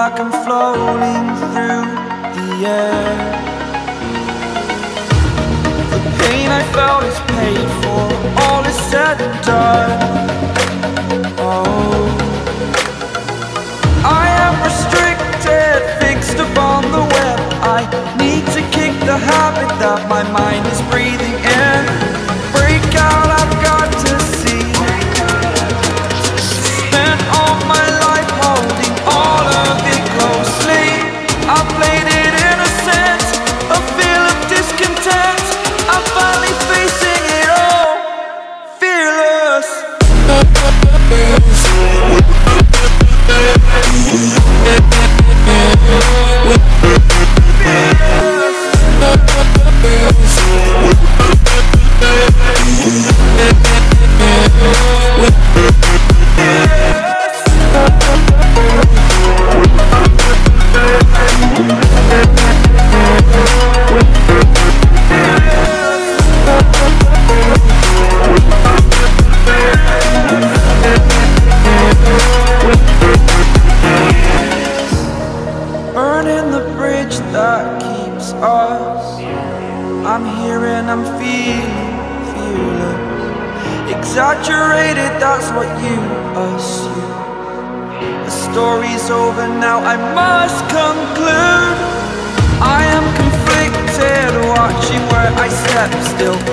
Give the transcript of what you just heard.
like I'm floating through the air. The pain I felt is paid for, all is said and done. Oh, I am restricted, fixed upon the web. I need to kick the habit that my mind is breathing in. Break out, I've got to see. Spent all my life holding all of it closely. I played it innocent, a feel of discontent. I'm finally facing it all, fearless. Burning the bridge that keeps us. I'm here and I'm feeling fearless. Exaggerated, that's what you assume. The story's over now, I must conclude. I am conflicted, watching where I step still.